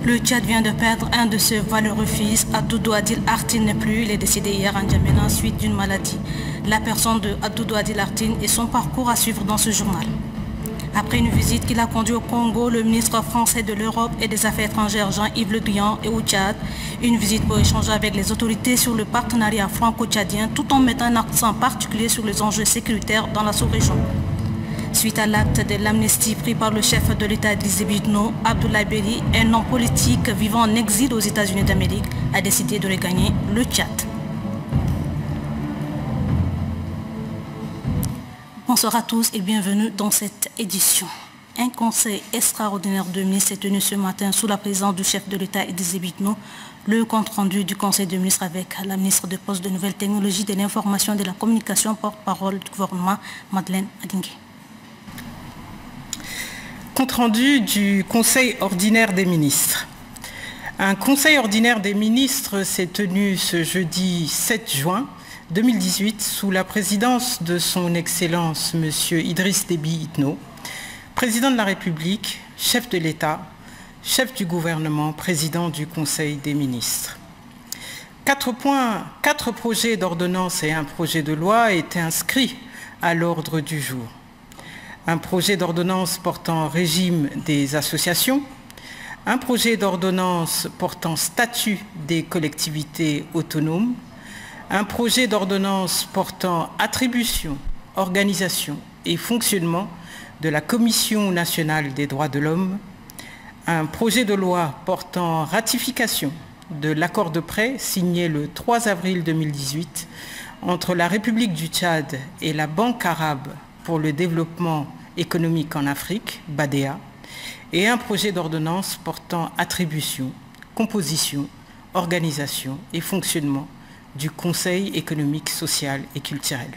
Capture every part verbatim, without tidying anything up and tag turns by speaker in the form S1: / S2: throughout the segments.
S1: Le Tchad vient de perdre un de ses valeureux fils. Abdoudou Adil Artine n'est plus. Il est décédé hier en N'Djamena suite d'une maladie. La personne de Abdoudou Adil Artine et son parcours à suivre dans ce journal. Après une visite qu'il a conduite au Congo, le ministre français de l'Europe et des Affaires étrangères Jean-Yves Le Drian et au Tchad, une visite pour échanger avec les autorités sur le partenariat franco-tchadien tout en mettant un accent particulier sur les enjeux sécuritaires dans la sous-région. Suite à l'acte de l'amnistie pris par le chef de l'État Idriss Déby Itno, Abdoulaye Beri, un homme politique vivant en exil aux États-Unis d'Amérique, a décidé de regagner le Tchad. Bonsoir à tous et bienvenue dans cette édition. Un conseil extraordinaire de ministres s'est tenu ce matin sous la présidence du chef de l'État Idriss Déby Itno. Le compte-rendu du conseil de ministres avec la ministre des Postes, de Nouvelles Technologies, de l'Information et de la Communication, porte-parole du gouvernement, Madeleine Adingué.
S2: Compte-rendu du Conseil ordinaire des ministres. Un Conseil ordinaire des ministres s'est tenu ce jeudi sept juin deux mille dix-huit sous la présidence de son Excellence M. Idriss Déby Itno, président de la République, chef de l'État, chef du gouvernement, président du Conseil des ministres. Quatre points, quatre projets d'ordonnance et un projet de loi étaient inscrits à l'ordre du jour. Un projet d'ordonnance portant régime des associations, un projet d'ordonnance portant statut des collectivités autonomes, un projet d'ordonnance portant attribution, organisation et fonctionnement de la Commission nationale des droits de l'homme, un projet de loi portant ratification de l'accord de prêt signé le trois avril deux mille dix-huit entre la République du Tchad et la Banque arabe pour le développement économique en Afrique, B A D E A, et un projet d'ordonnance portant attribution, composition, organisation et fonctionnement du Conseil économique, social et culturel.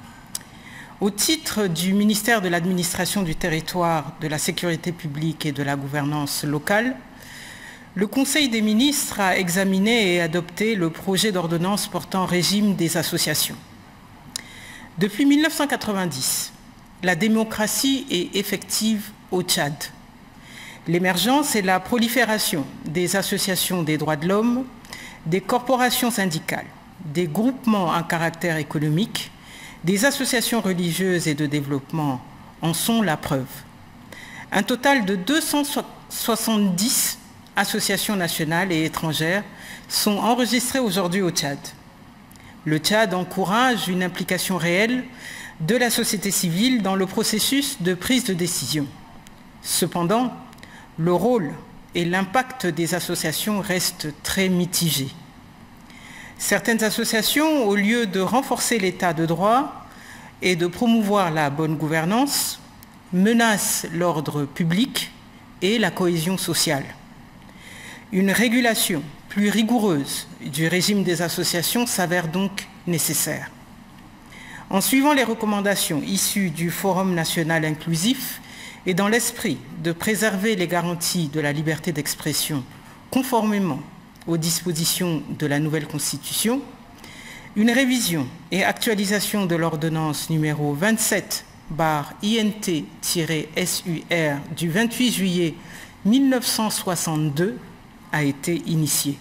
S2: Au titre du ministère de l'Administration du Territoire, de la Sécurité publique et de la gouvernance locale, le Conseil des ministres a examiné et adopté le projet d'ordonnance portant régime des associations. Depuis mille neuf cent quatre-vingt-dix, la démocratie est effective au Tchad. L'émergence et la prolifération des associations des droits de l'homme, des corporations syndicales, des groupements à caractère économique, des associations religieuses et de développement en sont la preuve. Un total de deux cent soixante-dix associations nationales et étrangères sont enregistrées aujourd'hui au Tchad. Le Tchad encourage une implication réelle de la société civile dans le processus de prise de décision. Cependant, le rôle et l'impact des associations restent très mitigés. Certaines associations, au lieu de renforcer l'état de droit et de promouvoir la bonne gouvernance, menacent l'ordre public et la cohésion sociale. Une régulation plus rigoureuse du régime des associations s'avère donc nécessaire. En suivant les recommandations issues du Forum national inclusif et dans l'esprit de préserver les garanties de la liberté d'expression conformément aux dispositions de la nouvelle Constitution, une révision et actualisation de l'ordonnance numéro vingt-sept barre I N T S U R du vingt-huit juillet mille neuf cent soixante-deux a été initiée.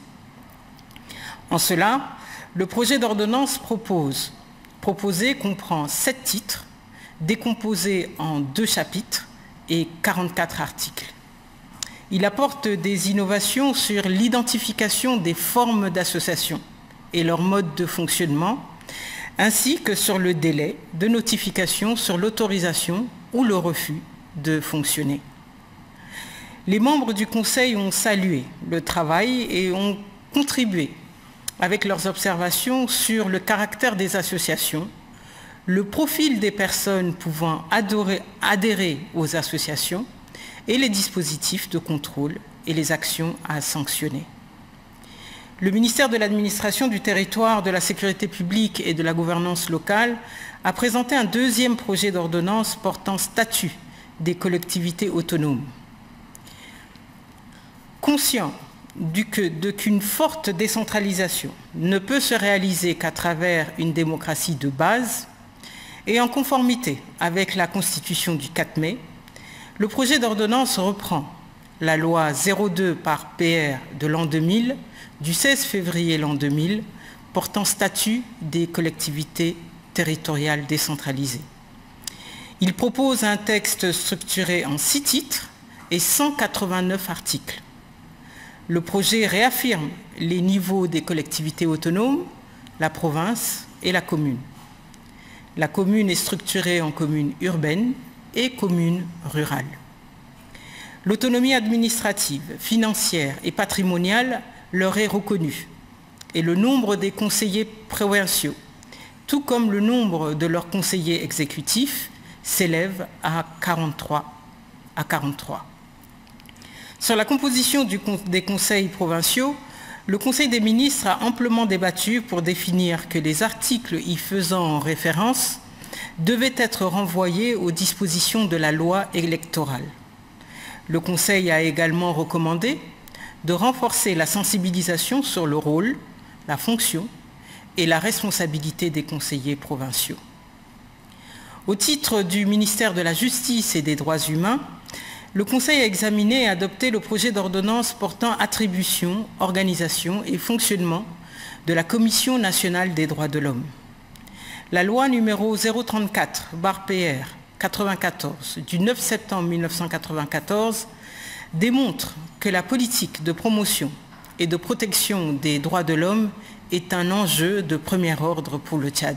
S2: En cela, le projet d'ordonnance propose proposé comprend sept titres, décomposés en deux chapitres et quarante-quatre articles. Il apporte des innovations sur l'identification des formes d'association et leur mode de fonctionnement, ainsi que sur le délai de notification sur l'autorisation ou le refus de fonctionner. Les membres du Conseil ont salué le travail et ont contribué avec leurs observations sur le caractère des associations, le profil des personnes pouvant adorer, adhérer aux associations et les dispositifs de contrôle et les actions à sanctionner. Le ministère de l'Administration du Territoire, de la Sécurité publique et de la gouvernance locale a présenté un deuxième projet d'ordonnance portant statut des collectivités autonomes. Conscient qu'une forte décentralisation ne peut se réaliser qu'à travers une démocratie de base et en conformité avec la Constitution du quatre mai, le projet d'ordonnance reprend la loi zéro deux par P R de l'an deux mille, du seize février l'an deux mille, portant statut des collectivités territoriales décentralisées. Il propose un texte structuré en six titres et cent quatre-vingt-neuf articles. Le projet réaffirme les niveaux des collectivités autonomes, la province et la commune. La commune est structurée en communes urbaines et communes rurales. L'autonomie administrative, financière et patrimoniale leur est reconnue et le nombre des conseillers provinciaux, tout comme le nombre de leurs conseillers exécutifs, s'élève à quarante-trois. À quarante-trois. Sur la composition du, des conseils provinciaux, le Conseil des ministres a amplement débattu pour définir que les articles y faisant référence devaient être renvoyés aux dispositions de la loi électorale. Le Conseil a également recommandé de renforcer la sensibilisation sur le rôle, la fonction et la responsabilité des conseillers provinciaux. Au titre du ministère de la Justice et des Droits humains, le Conseil a examiné et adopté le projet d'ordonnance portant attribution, organisation et fonctionnement de la Commission nationale des droits de l'homme. La loi numéro zéro trente-quatre barre P R quatre-vingt-quatorze du neuf septembre mille neuf cent quatre-vingt-quatorze démontre que la politique de promotion et de protection des droits de l'homme est un enjeu de premier ordre pour le Tchad.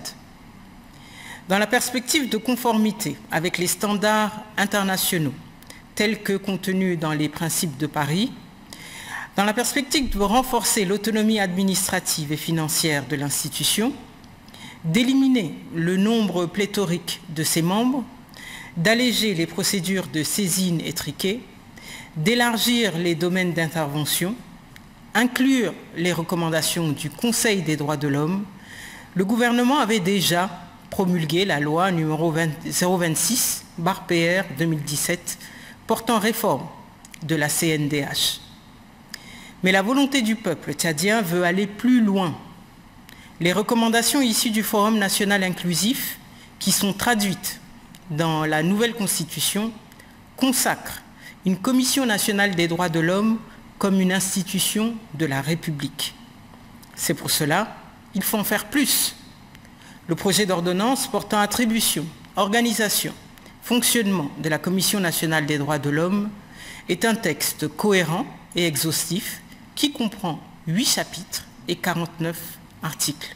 S2: Dans la perspective de conformité avec les standards internationaux tels que contenus dans les principes de Paris, dans la perspective de renforcer l'autonomie administrative et financière de l'institution, d'éliminer le nombre pléthorique de ses membres, d'alléger les procédures de saisine étriquées, d'élargir les domaines d'intervention, inclure les recommandations du Conseil des droits de l'homme, le gouvernement avait déjà promulgué la loi numéro zéro vingt-six barre P R deux mille dix-sept portant réforme de la C N D H. Mais la volonté du peuple tchadien veut aller plus loin. Les recommandations issues du Forum national inclusif, qui sont traduites dans la nouvelle Constitution, consacrent une Commission nationale des droits de l'homme comme une institution de la République. C'est pour cela qu'il faut en faire plus. Le projet d'ordonnance portant attribution, organisation, fonctionnement de la Commission nationale des droits de l'homme est un texte cohérent et exhaustif qui comprend huit chapitres et quarante-neuf articles.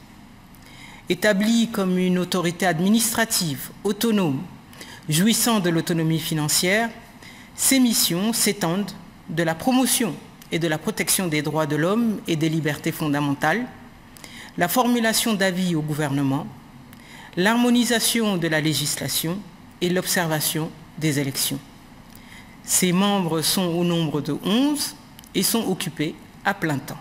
S2: Établi comme une autorité administrative autonome, jouissant de l'autonomie financière, ses missions s'étendent de la promotion et de la protection des droits de l'homme et des libertés fondamentales, la formulation d'avis au gouvernement, l'harmonisation de la législation et l'observation des élections. Ses membres sont au nombre de onze et sont occupés à plein temps.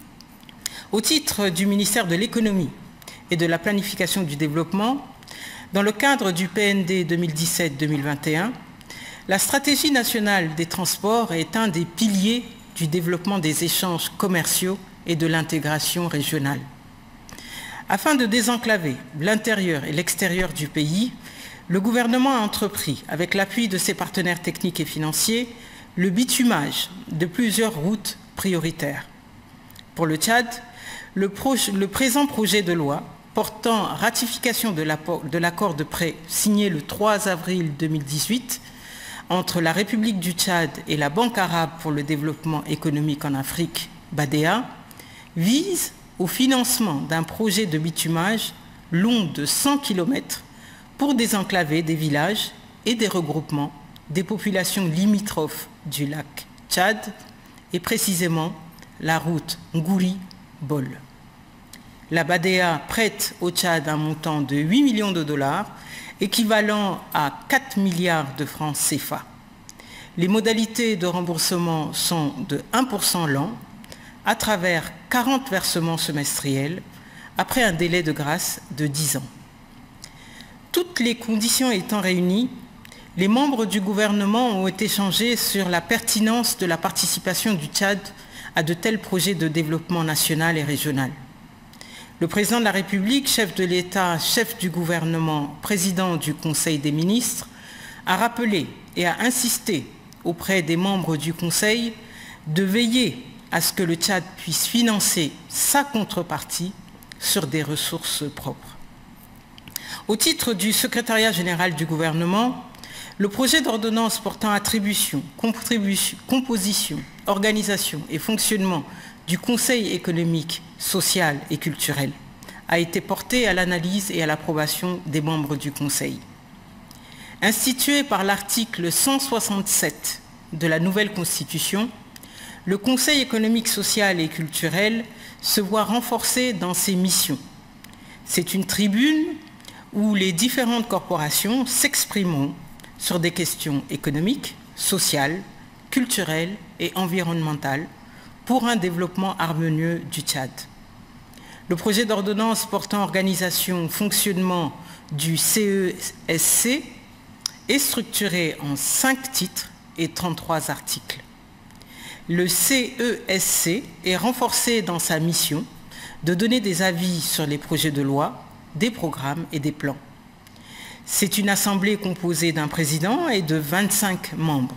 S2: Au titre du ministère de l'Économie et de la Planification du Développement, dans le cadre du P N D deux mille dix-sept deux mille vingt et un, la stratégie nationale des transports est un des piliers du développement des échanges commerciaux et de l'intégration régionale. Afin de désenclaver l'intérieur et l'extérieur du pays, le gouvernement a entrepris, avec l'appui de ses partenaires techniques et financiers, le bitumage de plusieurs routes prioritaires. Pour le Tchad, le, pro le présent projet de loi portant ratification de l'accord de prêt signé le trois avril deux mille dix-huit entre la République du Tchad et la Banque arabe pour le développement économique en Afrique, B A D E A, vise au financement d'un projet de bitumage long de cent kilomètres pour désenclaver des villages et des regroupements des populations limitrophes du lac Tchad et précisément la route Ngouri-Bol. La B A D E A prête au Tchad un montant de huit millions de dollars, équivalent à quatre milliards de francs C F A. Les modalités de remboursement sont de un pour cent l'an, à travers quarante versements semestriels, après un délai de grâce de dix ans. Toutes les conditions étant réunies, les membres du gouvernement ont échangé sur la pertinence de la participation du Tchad à de tels projets de développement national et régional. Le président de la République, chef de l'État, chef du gouvernement, président du Conseil des ministres, a rappelé et a insisté auprès des membres du Conseil de veiller à ce que le Tchad puisse financer sa contrepartie sur des ressources propres. Au titre du secrétariat général du gouvernement, le projet d'ordonnance portant attribution, composition, organisation et fonctionnement du Conseil économique, social et culturel a été porté à l'analyse et à l'approbation des membres du Conseil. Institué par l'article cent soixante-sept de la nouvelle Constitution, le Conseil économique, social et culturel se voit renforcé dans ses missions. C'est une tribune où les différentes corporations s'exprimeront sur des questions économiques, sociales, culturelles et environnementales pour un développement harmonieux du Tchad. Le projet d'ordonnance portant organisation, fonctionnement du C E S C est structuré en cinq titres et trente-trois articles. Le C E S C est renforcé dans sa mission de donner des avis sur les projets de loi, des programmes et des plans. C'est une assemblée composée d'un président et de vingt-cinq membres.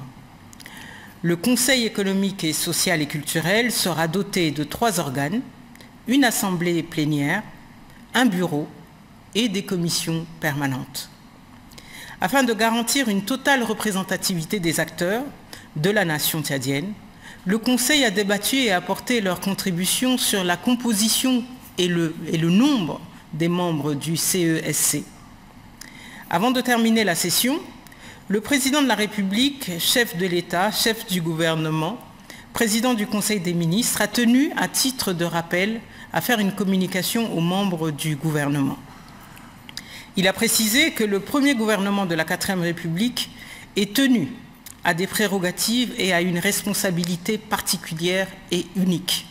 S2: Le Conseil économique et social et culturel sera doté de trois organes, une assemblée plénière, un bureau et des commissions permanentes. Afin de garantir une totale représentativité des acteurs de la nation tchadienne, le Conseil a débattu et apporté leur contribution sur la composition et le, et le nombre des membres du C E S C. Avant de terminer la session, le président de la République, chef de l'État, chef du gouvernement, président du Conseil des ministres, a tenu, à titre de rappel, à faire une communication aux membres du gouvernement. Il a précisé que le premier gouvernement de la quatrième République est tenu à des prérogatives et à une responsabilité particulière et unique.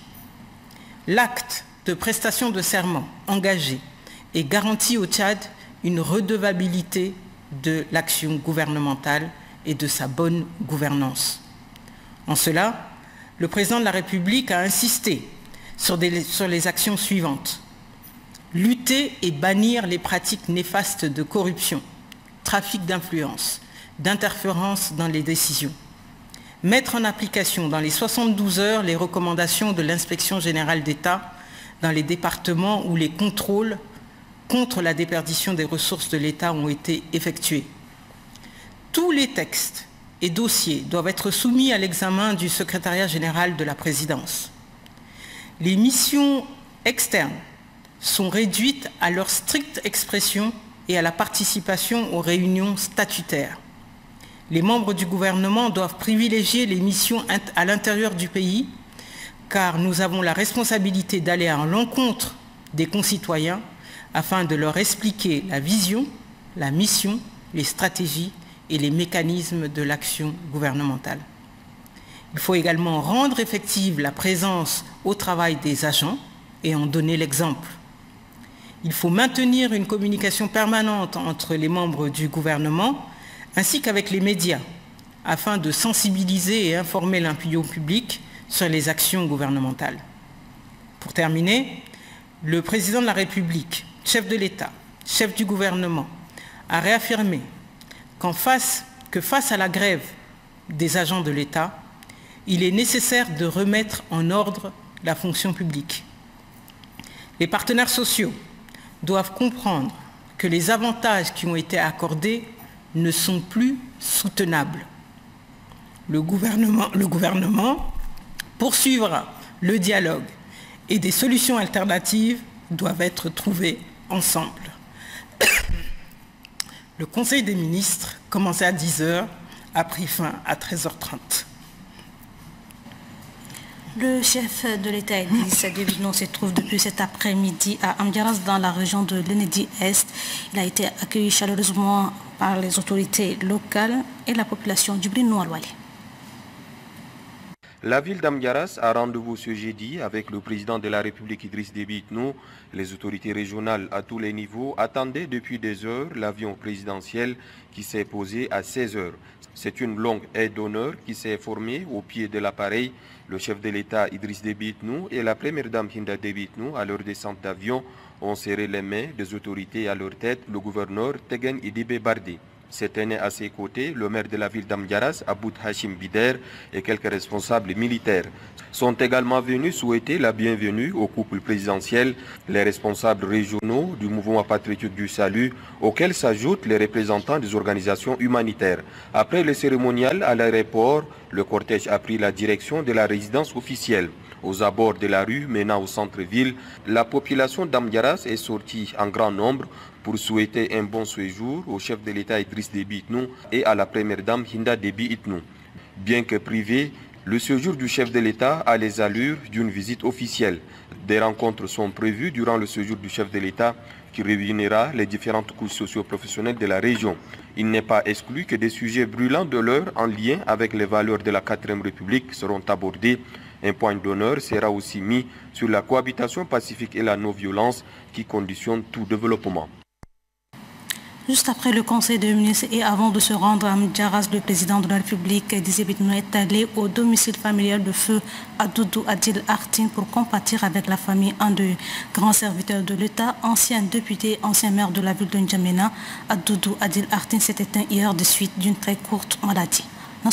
S2: L'acte de prestation de serment engagé et garantit au Tchad une redevabilité de l'action gouvernementale et de sa bonne gouvernance. En cela, le président de la République a insisté sur, des, sur les actions suivantes. Lutter et bannir les pratiques néfastes de corruption, trafic d'influence, d'interférence dans les décisions. Mettre en application dans les soixante-douze heures les recommandations de l'Inspection générale d'État dans les départements où les contrôles contre la déperdition des ressources de l'État ont été effectués. Tous les textes et dossiers doivent être soumis à l'examen du secrétariat général de la présidence. Les missions externes sont réduites à leur stricte expression et à la participation aux réunions statutaires. Les membres du gouvernement doivent privilégier les missions à l'intérieur du pays, car nous avons la responsabilité d'aller à l'encontre des concitoyens afin de leur expliquer la vision, la mission, les stratégies et les mécanismes de l'action gouvernementale. Il faut également rendre effective la présence au travail des agents et en donner l'exemple. Il faut maintenir une communication permanente entre les membres du gouvernement ainsi qu'avec les médias afin de sensibiliser et informer l'opinion publique sur les actions gouvernementales. Pour terminer, le président de la République, chef de l'État, chef du gouvernement, a réaffirmé qu'en face, que face à la grève des agents de l'État, il est nécessaire de remettre en ordre la fonction publique. Les partenaires sociaux doivent comprendre que les avantages qui ont été accordés ne sont plus soutenables. Le gouvernement, le gouvernement poursuivra le dialogue et des solutions alternatives doivent être trouvées ensemble. Le Conseil des ministres, commencé à dix heures, a pris fin à treize heures trente.
S1: Le chef de l'État, Idriss Déby Itno, se trouve depuis cet après-midi à Amdiaras, dans la région de l'Enedi-Est. Il a été accueilli chaleureusement par les autorités locales et la population du Brino-Alwali.
S3: La ville d'Amdiaras a rendez-vous ce jeudi avec le président de la République Idriss Déby Itno. Les autorités régionales à tous les niveaux attendaient depuis des heures l'avion présidentiel qui s'est posé à seize heures. C'est une longue aide d'honneur qui s'est formée au pied de l'appareil. Le chef de l'État Idriss Déby Itno et la première dame Hinda Déby Itno, à leur descente d'avion, ont serré les mains des autorités à leur tête, le gouverneur Tegen Idibé Bardé. Se tenaient à ses côtés le maire de la ville d'Amdiaras, Aboud Hachim Bider, et quelques responsables militaires. Sont également venus souhaiter la bienvenue au couple présidentiel les responsables régionaux du mouvement patriotique du salut, auxquels s'ajoutent les représentants des organisations humanitaires. Après le cérémonial à l'aéroport, le cortège a pris la direction de la résidence officielle. Aux abords de la rue menant au centre-ville, la population d'Amdiaras est sortie en grand nombre pour souhaiter un bon séjour au chef de l'État Idriss Déby Itno et à la première dame Hinda Déby Itno. Bien que privé, le séjour du chef de l'État a les allures d'une visite officielle. Des rencontres sont prévues durant le séjour du chef de l'État qui réunira les différentes couches socio-professionnelles de la région. Il n'est pas exclu que des sujets brûlants de l'heure en lien avec les valeurs de la quatrième République seront abordés. Un point d'honneur sera aussi mis sur la cohabitation pacifique et la non-violence qui conditionnent tout développement.
S1: Juste après le Conseil des ministres et avant de se rendre à Amdiaras, le président de la République est allé au domicile familial de feu Adoudou Adil Artin pour compatir avec la famille. Un des grands serviteurs de l'État, ancien député, ancien maire de la ville de N'Djamena, Adoudou Adil Artin s'est éteint hier de suite d'une très courte maladie.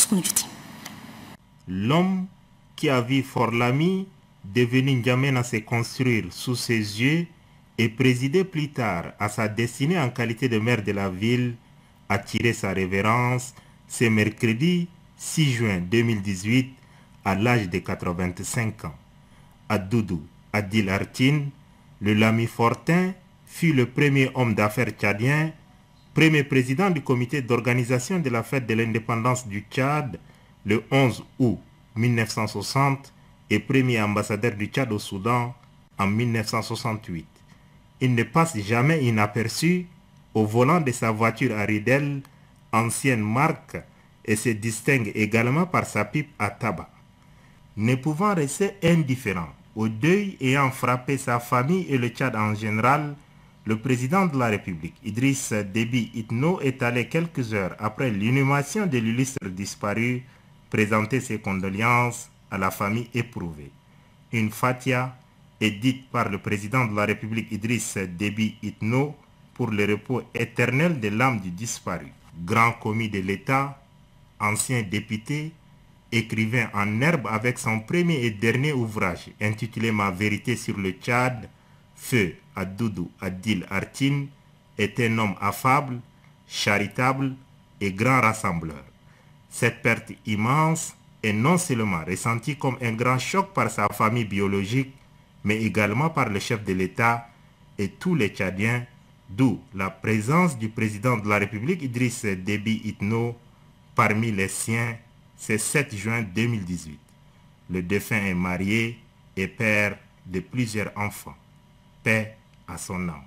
S4: L'homme qui a vu Forlami, devenu N'Djamena, se construire sous ses yeux et présider plus tard à sa destinée en qualité de maire de la ville, a tiré sa révérence ce mercredi six juin deux mille dix-huit à l'âge de quatre-vingt-cinq ans. Adoudou Adil Artin, le Lami Fortin, fut le premier homme d'affaires tchadien, premier président du comité d'organisation de la fête de l'indépendance du Tchad le onze août mille neuf cent soixante et premier ambassadeur du Tchad au Soudan en mille neuf cent soixante-huit. Il ne passe jamais inaperçu au volant de sa voiture à ridelles, ancienne marque, et se distingue également par sa pipe à tabac. Ne pouvant rester indifférent au deuil ayant frappé sa famille et le Tchad en général, le président de la République, Idriss Déby Itno, est allé quelques heures après l'inhumation de l'illustre disparu présenter ses condoléances à la famille éprouvée. Une fatia est dite par le président de la République Idriss Déby Itno pour le repos éternel de l'âme du disparu. Grand commis de l'État, ancien député, écrivain en herbe avec son premier et dernier ouvrage intitulé Ma vérité sur le Tchad, Feu Adoudou Adil Artin est un homme affable, charitable et grand rassembleur. Cette perte immense est non seulement ressentie comme un grand choc par sa famille biologique, mais également par le chef de l'État et tous les Tchadiens, d'où la présence du président de la République Idriss Déby Itno parmi les siens ce sept juin deux mille dix-huit. Le défunt est marié et père de plusieurs enfants. Paix à son âme.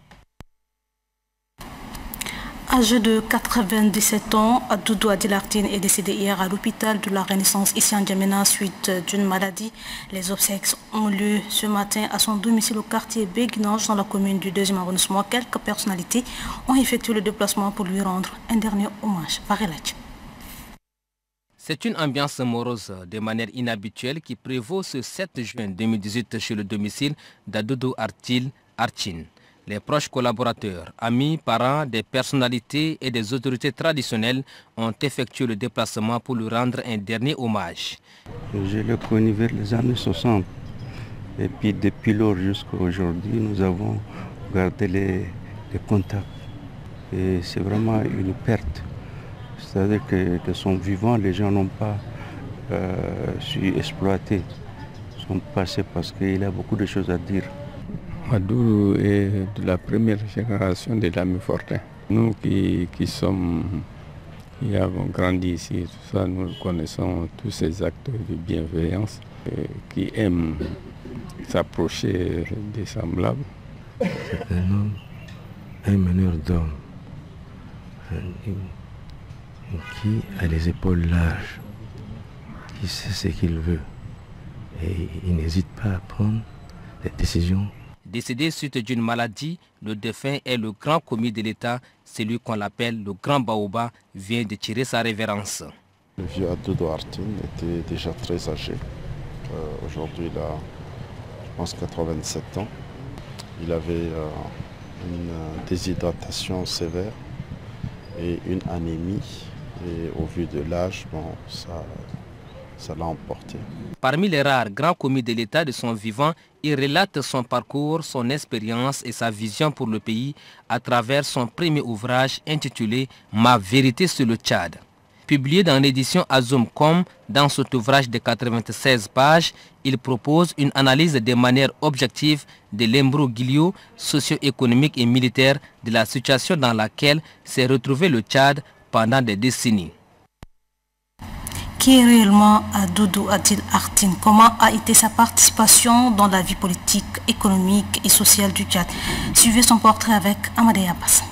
S1: Âgé de quatre-vingt-dix-sept ans, Adoudou Adil Artin est décédé hier à l'hôpital de la Renaissance ici en N'Djamena suite d'une maladie. Les obsèques ont lieu ce matin à son domicile au quartier Béguinange dans la commune du deuxième arrondissement. Quelques personnalités ont effectué le déplacement pour lui rendre un dernier hommage. Varelach.
S5: C'est une ambiance morose de manière inhabituelle qui prévaut ce sept juin deux mille dix-huit chez le domicile d'Adoudou Adil Artin. Les proches collaborateurs, amis, parents, des personnalités et des autorités traditionnelles ont effectué le déplacement pour lui rendre un dernier hommage.
S6: Je l'ai connu vers les années soixante. Et puis depuis lors jusqu'à aujourd'hui, nous avons gardé les, les contacts. Et c'est vraiment une perte. C'est-à-dire que de son vivant, les gens n'ont pas euh, su exploiter son passé parce qu'il a beaucoup de choses à dire.
S7: Adoudou est de la première génération de l'Ami Fortin. Nous qui, qui sommes, qui avons grandi ici, tout ça, nous connaissons tous ces actes de bienveillance euh, qui aiment s'approcher des semblables.
S6: C'est un homme, un meneur d'hommes, qui a les épaules larges, qui sait ce qu'il veut et il n'hésite pas à prendre des décisions.
S5: Décédé suite d'une maladie, le défunt est le grand commis de l'État, celui qu'on appelle le grand Baoba, vient de tirer sa révérence.
S8: Le vieux Adoudou Artin était déjà très âgé. Euh, Aujourd'hui, il a, je pense, quatre-vingt-sept ans. Il avait euh, une déshydratation sévère et une anémie. Et au vu de l'âge, bon, ça, ça l'a emporté.
S5: Parmi les rares grands commis de l'État de son vivant, il relate son parcours, son expérience et sa vision pour le pays à travers son premier ouvrage intitulé « Ma vérité sur le Tchad ». Publié dans l'édition Azoum Com, dans cet ouvrage de quatre-vingt-seize pages, il propose une analyse de manière objective de l'imbroglio socio-économique et militaire de la situation dans laquelle s'est retrouvé le Tchad pendant des décennies.
S1: Qui est réellement Doudou Adil Artine? Comment a été sa participation dans la vie politique, économique et sociale du Tchad? Suivez son portrait avec Amadé Abbas.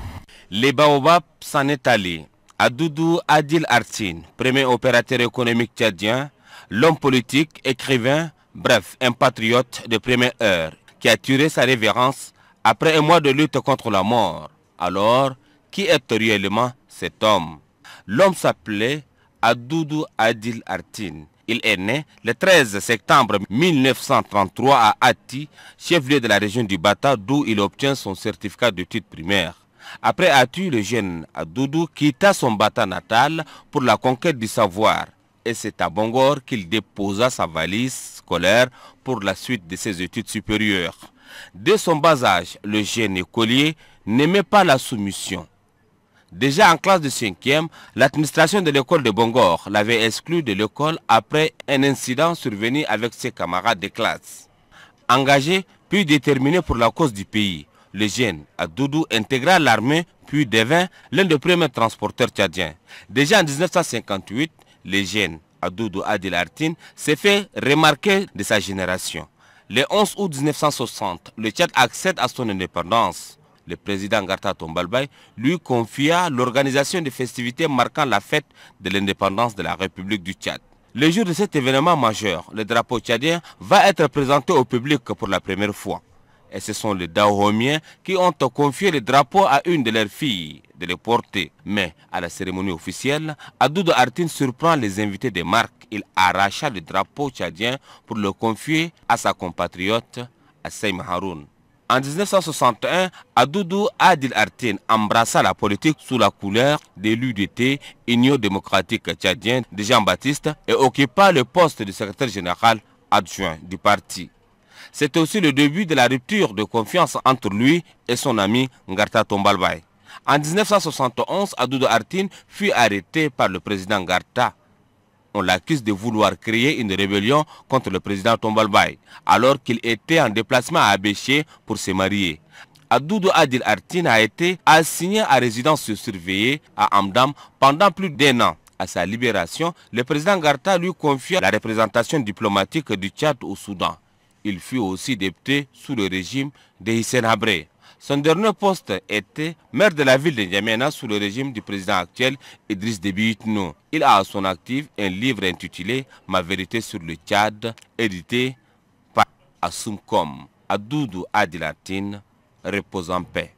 S9: Les Baobab s'en est allé. Doudou Adil Artine, premier opérateur économique tchadien, l'homme politique, écrivain, bref, un patriote de première heure, qui a tiré sa révérence après un mois de lutte contre la mort. Alors, qui est réellement cet homme? L'homme s'appelait Doudou Adil Artine. Il est né le treize septembre mille neuf cent trente-trois à Ati, chef-lieu de la région du Bata, d'où il obtient son certificat d'études primaires. Après Ati, le jeune Doudou quitta son Bata natal pour la conquête du savoir. Et c'est à Bangor qu'il déposa sa valise scolaire pour la suite de ses études supérieures. Dès son bas âge, le jeune écolier n'aimait pas la soumission. Déjà en classe de cinquième, l'administration de l'école de Bangor l'avait exclu de l'école après un incident survenu avec ses camarades de classe. Engagé puis déterminé pour la cause du pays, le jeune Doudou intégra l'armée puis devint l'un des premiers transporteurs tchadiens. Déjà en mille neuf cent cinquante-huit, le jeune Doudou Adil Artine s'est fait remarquer de sa génération. Le onze août mille neuf cent soixante, le Tchad accède à son indépendance. Le président Ngarta Tombalbaye lui confia l'organisation des festivités marquant la fête de l'indépendance de la République du Tchad. Le jour de cet événement majeur, le drapeau tchadien va être présenté au public pour la première fois. Et ce sont les Dahomiens qui ont confié le drapeau à une de leurs filles de le porter. Mais à la cérémonie officielle, Doudou Artine surprend les invités des marques. Il arracha le drapeau tchadien pour le confier à sa compatriote Assey Haroun. En mille neuf cent soixante et un, Doudou Adil Artine embrassa la politique sous la couleur de l'U D T, Union démocratique tchadienne de Jean-Baptiste, et occupa le poste de secrétaire général adjoint du parti. C'était aussi le début de la rupture de confiance entre lui et son ami Ngarta Tombalbaye. En mille neuf cent soixante et onze, Doudou Artine fut arrêté par le président Ngarta. On l'accuse de vouloir créer une rébellion contre le président Tombalbaye, alors qu'il était en déplacement à Abéché pour se marier. Doudou Adil Artine a été assigné à résidence surveillée à Amdam pendant plus d'un an. À sa libération, le président Ngarta lui confia la représentation diplomatique du Tchad au Soudan. Il fut aussi député sous le régime de Hissène Habré. Son dernier poste était maire de la ville de N'Djamena sous le régime du président actuel Idriss Déby Itno. Il a à son actif un livre intitulé « Ma vérité sur le Tchad » édité par Azoum Com. Doudou Adil Artine repose en paix.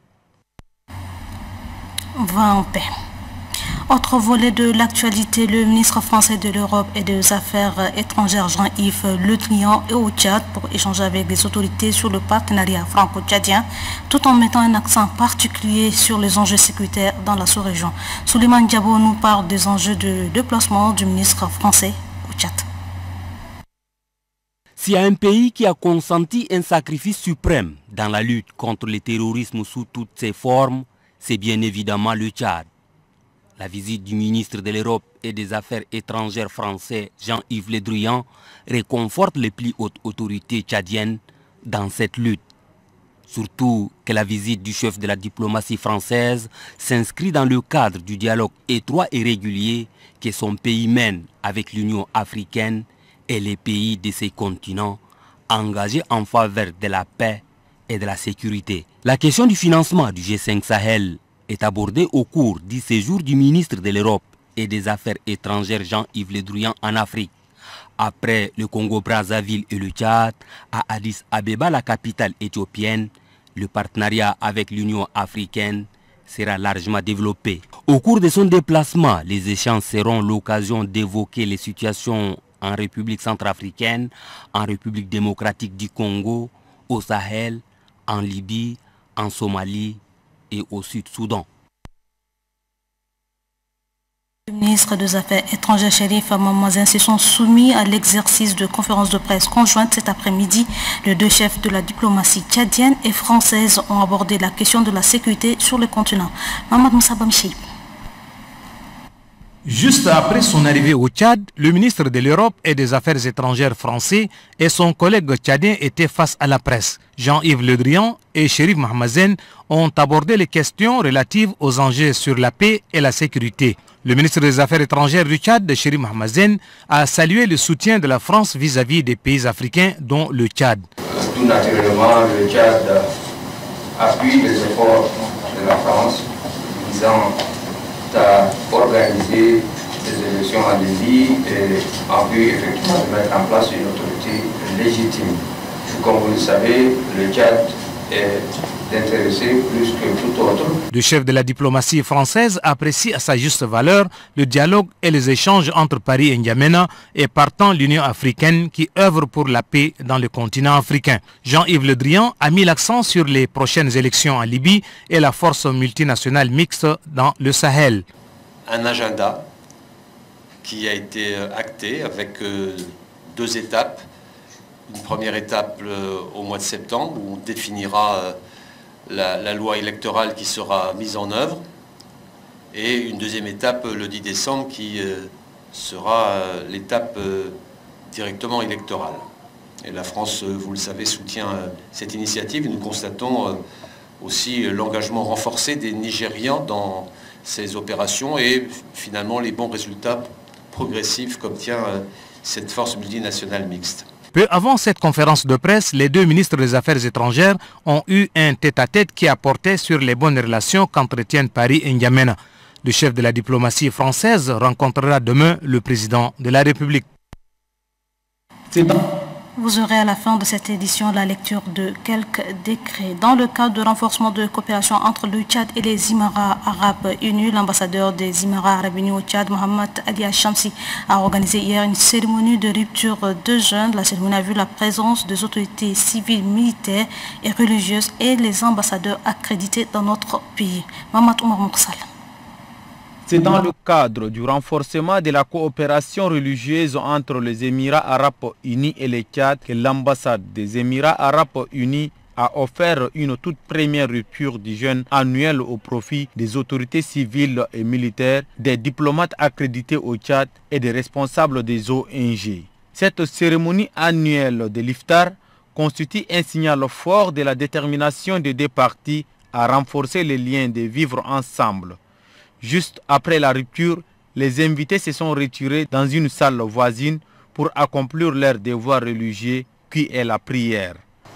S1: Va en paix. Autre volet de l'actualité, le ministre français de l'Europe et des Affaires étrangères Jean-Yves Le Drian est au Tchad pour échanger avec les autorités sur le partenariat franco-tchadien, tout en mettant un accent particulier sur les enjeux sécuritaires dans la sous-région. Souleymane Diabo nous parle des enjeux de déplacement du ministre français au Tchad.
S10: S'il y a un pays qui a consenti un sacrifice suprême dans la lutte contre le terrorisme sous toutes ses formes, c'est bien évidemment le Tchad. La visite du ministre de l'Europe et des Affaires étrangères français Jean-Yves Le Drian réconforte les plus hautes autorités tchadiennes dans cette lutte. Surtout que la visite du chef de la diplomatie française s'inscrit dans le cadre du dialogue étroit et régulier que son pays mène avec l'Union africaine et les pays de ces continents engagés en faveur de la paix et de la sécurité. La question du financement du G cinq Sahel est abordé au cours du séjour du ministre de l'Europe et des Affaires étrangères Jean-Yves Le Drian en Afrique. Après le Congo-Brazzaville et le Tchad, à Addis Abeba, la capitale éthiopienne, le partenariat avec l'Union africaine sera largement développé. Au cours de son déplacement, les échanges seront l'occasion d'évoquer les situations en République centrafricaine, en République démocratique du Congo, au Sahel, en Libye, en Somalie et au Sud-Soudan.
S1: Les ministres des Affaires étrangères Chérif Mamouazin se sont soumis à l'exercice de conférence de presse conjointe cet après-midi. Les deux chefs de la diplomatie tchadienne et française ont abordé la question de la sécurité sur le continent. Mamad Moussa Bamchi.
S11: Juste après son arrivée au Tchad, le ministre de l'Europe et des Affaires étrangères français et son collègue tchadien étaient face à la presse. Jean-Yves Le Drian et Chérif Mamouazin ont abordé les questions relatives aux enjeux sur la paix et la sécurité. Le ministre des Affaires étrangères du Tchad, Chérif Mamouazin, a salué le soutien de la France vis-à-vis des pays africains, dont le Tchad.
S12: Tout naturellement, le Tchad appuie les efforts de la France visant à organiser des élections en Libye et en vue effectivement de mettre en place une autorité légitime. Comme vous le savez, le Tchad est intéressé plus que tout autre.
S11: Le chef de la diplomatie française apprécie à sa juste valeur le dialogue et les échanges entre Paris et N'Djamena et partant l'Union africaine qui œuvre pour la paix dans le continent africain. Jean-Yves Le Drian a mis l'accent sur les prochaines élections en Libye et la force multinationale mixte dans le Sahel.
S13: Un agenda qui a été acté avec deux étapes. Une première étape euh, au mois de septembre où on définira euh, la, la loi électorale qui sera mise en œuvre et une deuxième étape euh, le dix décembre qui euh, sera euh, l'étape euh, directement électorale. Et la France, euh, vous le savez, soutient euh, cette initiative. Nous constatons euh, aussi euh, l'engagement renforcé des Nigérians dans ces opérations et finalement les bons résultats progressifs qu'obtient euh, cette force multinationale mixte.
S11: Peu avant cette conférence de presse, les deux ministres des Affaires étrangères ont eu un tête-à-tête qui a porté sur les bonnes relations qu'entretiennent Paris et N'Djamena. Le chef de la diplomatie française rencontrera demain le président de la République.
S1: Vous aurez à la fin de cette édition la lecture de quelques décrets. Dans le cadre de renforcement de coopération entre le Tchad et les Émirats arabes unis, l'ambassadeur des Émirats arabes unis au Tchad, Mohamed Ali Al-Shamsi, a organisé hier une cérémonie de rupture de jeûne. La cérémonie a vu la présence des autorités civiles, militaires et religieuses et les ambassadeurs accrédités dans notre pays. Mohamed Oumar Moursal.
S14: C'est dans le cadre du renforcement de la coopération religieuse entre les Émirats arabes unis et le Tchad que l'ambassade des Émirats arabes unis a offert une toute première rupture du jeûne annuel au profit des autorités civiles et militaires, des diplomates accrédités au Tchad et des responsables des O N G. Cette cérémonie annuelle de l'Iftar constitue un signal fort de la détermination des deux parties à renforcer les liens de vivre ensemble. Juste après la rupture, les invités se sont retirés dans une salle voisine pour accomplir leur devoir religieux qui est la prière.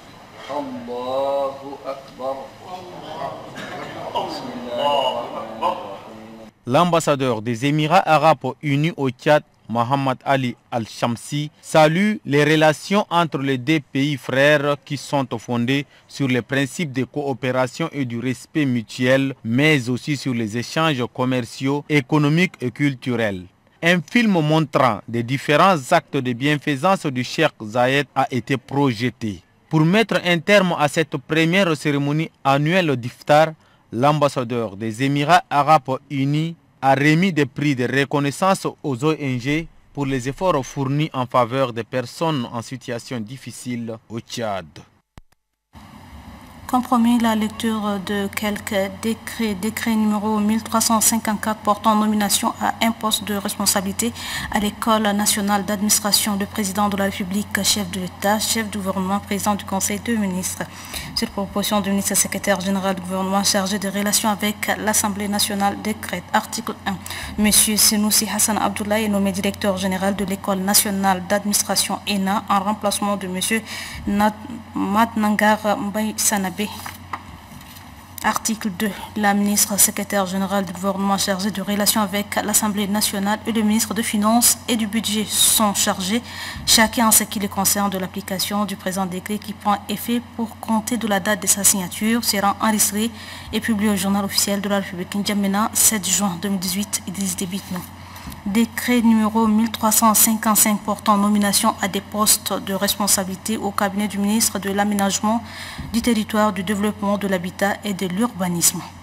S14: L'ambassadeur des Émirats arabes unis au Tchad, Mohamed Ali Al-Shamsi, salue les relations entre les deux pays frères qui sont fondées sur les principes de coopération et du respect mutuel, mais aussi sur les échanges commerciaux, économiques et culturels. Un film montrant les différents actes de bienfaisance du Cheikh Zayed a été projeté. Pour mettre un terme à cette première cérémonie annuelle d'Iftar, l'ambassadeur des Émirats arabes unis a remis des prix de reconnaissance aux O N G pour les efforts fournis en faveur des personnes en situation difficile au Tchad.
S1: Compromis, la lecture de quelques décrets. Décret numéro mille trois cent cinquante-quatre portant nomination à un poste de responsabilité à l'École nationale d'administration. Le président de la République, chef de l'État, chef du gouvernement, président du Conseil de ministres. Cette proposition du ministre secrétaire général du gouvernement chargé des relations avec l'Assemblée nationale décrète. Article un. Monsieur Senoussi Hassan Abdoulaye est nommé directeur général de l'École nationale d'administration E N A en remplacement de monsieur Matnangar Mbaye Sanabe. Article deux. La ministre secrétaire générale du gouvernement chargée de relations avec l'Assemblée nationale et le ministre des Finances et du Budget sont chargés, chacun en ce qui les concerne, de l'application du présent décret qui prend effet pour compter de la date de sa signature, sera enregistré et publié au journal officiel de la République N'Djamena sept juin deux mille dix-huit. Idriss Déby Itno. Décret numéro mille trois cent cinquante-cinq portant nomination à des postes de responsabilité au cabinet du ministre de l'Aménagement du territoire, du développement de l'habitat et de l'urbanisme.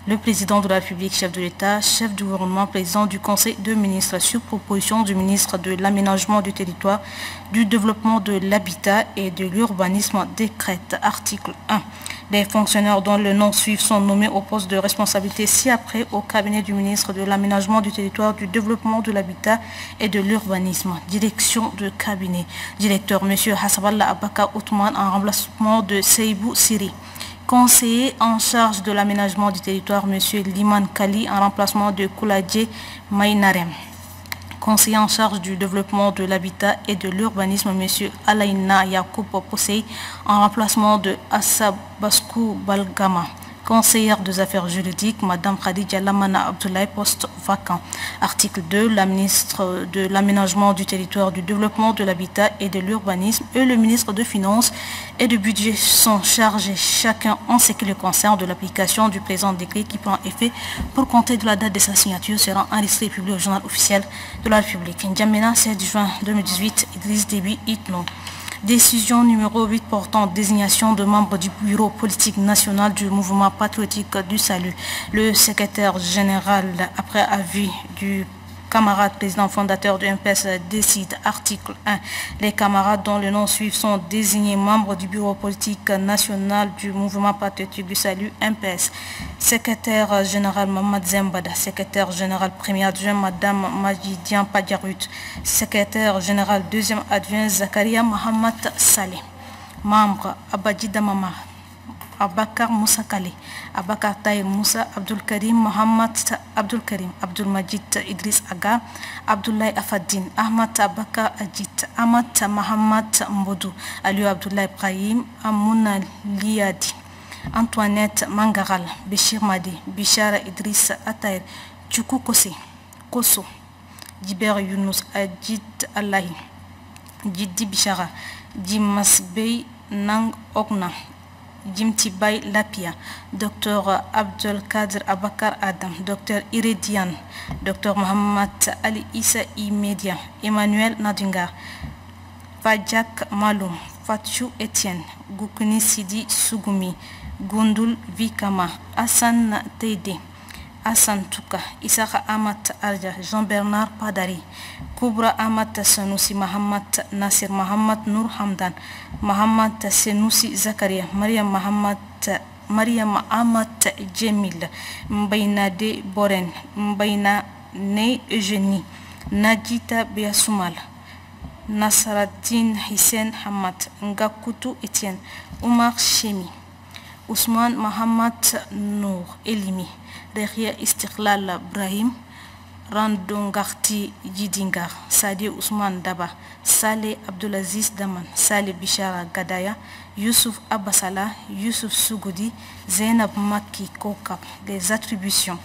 S1: Le président de la République, chef de l'État, chef du gouvernement, président du Conseil de ministres, sur proposition du ministre de l'Aménagement du territoire, du développement de l'habitat et de l'urbanisme, décrète article un. Les fonctionnaires dont le nom suivent sont nommés au poste de responsabilité ci-après au cabinet du ministre de l'Aménagement du territoire, du développement de l'habitat et de l'urbanisme. Direction de cabinet. Directeur M. Hassaballah Abaka Othman en remplacement de Seibou Siri. Conseiller en charge de l'aménagement du territoire, M. Liman Kali en remplacement de Kouladje Maïnarem. Conseiller en charge du développement de l'habitat et de l'urbanisme, M. Alaina Yacoub Posey, en remplacement de Assa Baskou Balgama. Conseillère des affaires juridiques, Mme Khadija Lamana Abdoulaye, poste vacant. Article deux, la ministre de l'Aménagement du territoire, du développement de l'habitat et de l'urbanisme et le ministre de Finances et du Budget sont chargés chacun en ce qui le concerne de l'application du présent décret qui prend effet pour compter de la date de sa signature sera enregistré et publié au journal officiel de la République. N'Djamena, sept juin deux mille dix-huit, Idriss Déby Itno. Décision numéro huit portant désignation de membres du bureau politique national du mouvement patriotique du salut. Le secrétaire général, après avis du camarade président fondateur du M P S, décide, article un, les camarades dont le nom suivent sont désignés membres du bureau politique national du mouvement patriotique du salut M P S. Secrétaire général Mohamed Zembada, secrétaire général premier adjoint Madame Majidian Padjarut, secrétaire général deuxième adjoint Zakaria Mohamed Saleh. Membre Abadjida Mama, Abakar Moussa Kale, Abakar Taïr Moussa, Abdul Karim Mohamed Abdul Karim, Abdul Majid Idriss Aga, Abdoulaye Afadine, Ahmad Abakar Ajit, Ahmad Mohamed Mbodou, Aliou Abdoulaye Ibrahim, Amouna Liadi, Antoinette Mangaral, Béchir Madi, Bichara Idriss Ataïr, Tchoukou Kose, Koso, Diber Younous, Ajit Allahi, Jiddi Bichara, Dimas Bey Nang Okna, Jimti Bay Lapia, Docteur Abdel Kader Abakar Adam, Docteur Iredian, Docteur Mohamed Ali Issa Imedia, Emmanuel Nadingar, Fadjak Maloum, Fatchou Etienne, Goukuni Sidi Sougoumi, Gondul Vikama, Hassan Teide, Hassan Touka, Issaka Amat Arja, Jean-Bernard Padari, Koubra Amat Sanoussi, Mohamed Nasir, Mohamed Nour Hamdan, Mohamed Senoussi Zakaria, Mariam Mohamed Mariam Amat Djemil, Mbaina De Boren, Mbaina Ne Eugénie, Nadjita Biasoumal, Nasraddin Hissène Hamad, Ngakutu Etienne, Omar Chemi, Ousmane Mohamed Nour Elimi, Derrière Istiklal Brahim, Randongarti Jidingar, Sadi Ousmane Daba, Saleh Abdelaziz Daman, Saleh Bichara Gadaya, Youssouf Abbasala, Youssouf Sougoudi, Zainab Maki Kokap. Les attributions.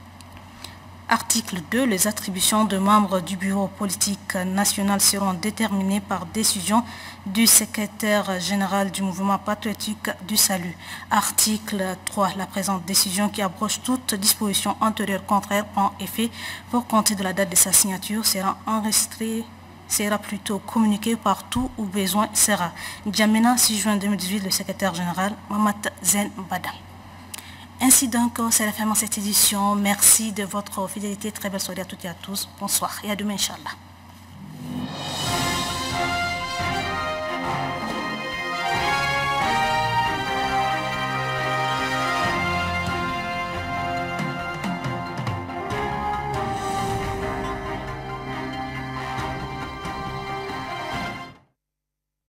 S1: Article deux. Les attributions de membres du bureau politique national seront déterminées par décision du secrétaire général du mouvement patriotique du salut. Article trois. La présente décision qui abroge toute disposition antérieure contraire prend effet pour compter de la date de sa signature sera enregistrée sera plutôt communiquée partout où besoin sera. N'Djamena, six juin deux mille dix-huit, le secrétaire général Mohamed Zen Bada. Ainsi donc, c'est la fin de cette édition. Merci de votre fidélité. Très belle soirée à toutes et à tous. Bonsoir et à demain, Inch'Allah.